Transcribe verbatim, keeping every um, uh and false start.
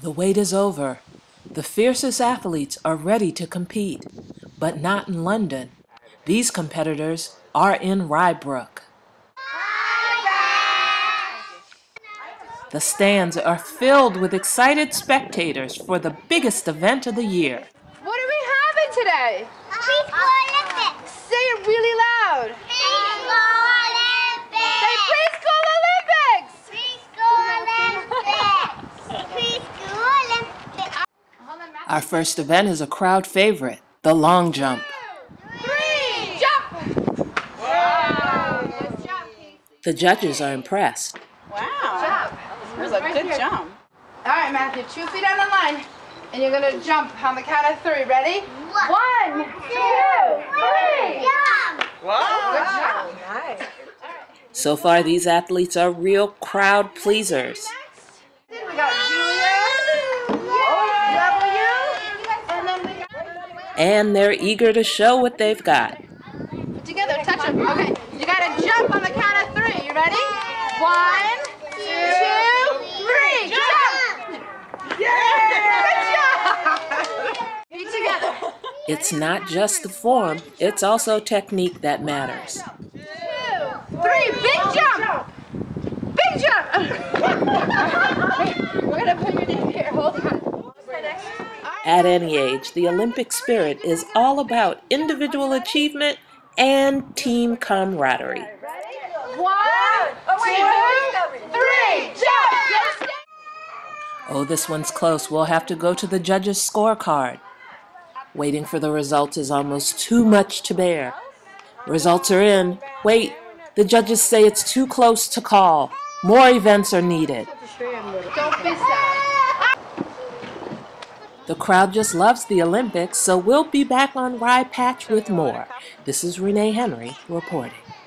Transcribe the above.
The wait is over. The fiercest athletes are ready to compete, but not in London. These competitors are in Rye Brook. The stands are filled with excited spectators for the biggest event of the year. What are we having today? Preschool Olympics. Say it really loud. Preschool Olympics. Say Preschool Olympics. Preschool Olympics. Preschool Olympics. Our first event is a crowd favorite, the long jump. Three, jump. Wow. Nice job, Casey. The judges are impressed. Wow. Good job. That was a Right good here. jump. All right, Matthew, two feet on the line, and you're gonna jump on the count of three. Ready? One, two, three. Jump. Good job. So far, these athletes are real crowd pleasers. We got Julia, W, and then we got... And they're eager to show what they've got. Put together, touch them. Okay, you gotta jump on the count of three. You ready? One, two, three. Jump! Good job! Feet together. It's not just the form, it's also technique that matters. Two, three. Big jump! Big jump! We're gonna put your name here. Hold on. At any age, the Olympic spirit is all about individual achievement and team camaraderie. One, two, three. Jump! Oh, this one's close. We'll have to go to the judges' scorecard. Waiting for the results is almost too much to bear. Results are in. Wait, the judges say it's too close to call. More events are needed. Don't be sad. The crowd just loves the Olympics, so we'll be back on Rye Patch with more. This is Renee Henry reporting.